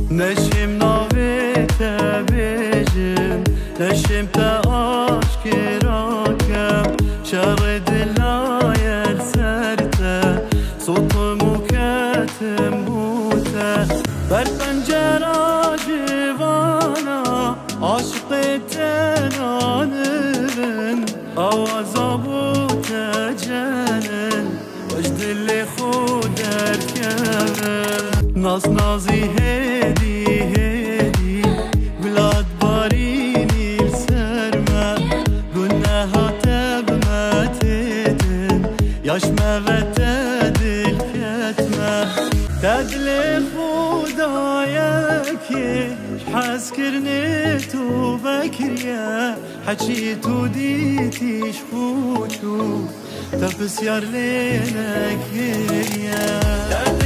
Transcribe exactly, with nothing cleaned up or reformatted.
نشم ناویت بیجم نشم تا آشکراکم شر دلای سرته صوت مکتم بوده بر پنجره جوانا عاشق تنانرن آوازا بوده جنن وجد اللي خود اركبن ناس نازي هدي هدي بلاد باريني السرمة قلنا هاتب ما تدن ياش ما بتد الكتمة تدل خداياكي حس كرنيتو بكريا حكيتو ديتي شخوشو تبس يار لينك يا